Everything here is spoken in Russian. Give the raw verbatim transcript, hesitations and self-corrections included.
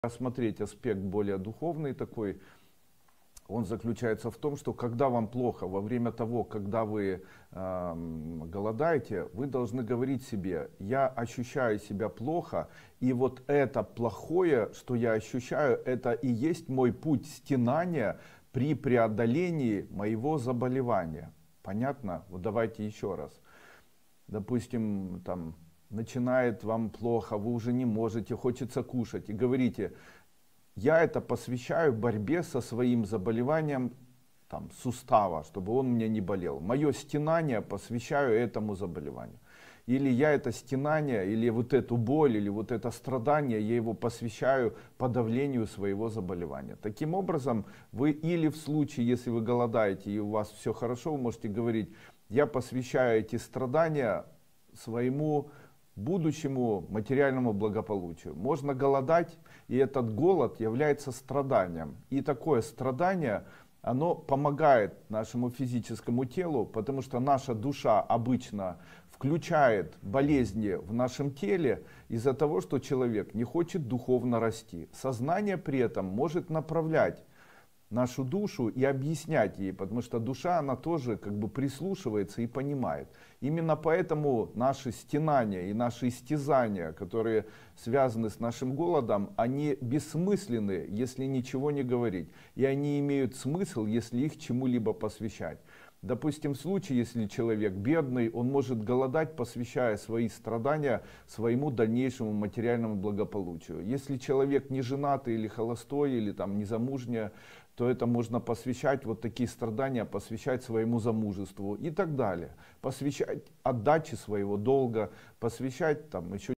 Рассмотреть аспект более духовный такой, он заключается в том, что когда вам плохо, во время того, когда вы э, голодаете, вы должны говорить себе: я ощущаю себя плохо, и вот это плохое, что я ощущаю, это и есть мой путь стенания при преодолении моего заболевания. Понятно? Вот давайте еще раз. Допустим, там начинает вам плохо, вы уже не можете, хочется кушать, и говорите: я это посвящаю борьбе со своим заболеванием там, сустава, чтобы он мне не болел. Мое стенание посвящаю этому заболеванию. Или я это стенание, или вот эту боль, или вот это страдание, я его посвящаю подавлению своего заболевания. Таким образом, вы или в случае, если вы голодаете и у вас все хорошо, вы можете говорить: я посвящаю эти страдания своему будущему материальному благополучию. Можно голодать, и этот голод является страданием. И такое страдание, оно помогает нашему физическому телу, потому что наша душа обычно включает болезни в нашем теле из-за того, что человек не хочет духовно расти. Сознание при этом может направлять нашу душу и объяснять ей, потому что душа, она тоже как бы прислушивается и понимает. Именно поэтому наши стенания и наши истязания, которые связаны с нашим голодом, они бессмысленны, если ничего не говорить. И они имеют смысл, если их чему-либо посвящать. Допустим, в случае, если человек бедный, он может голодать, посвящая свои страдания своему дальнейшему материальному благополучию. Если человек не женатый или холостой, или там незамужняя, то это можно посвящать, вот такие страдания посвящать своему замужеству и так далее. Посвящать отдаче своего долга, посвящать там еще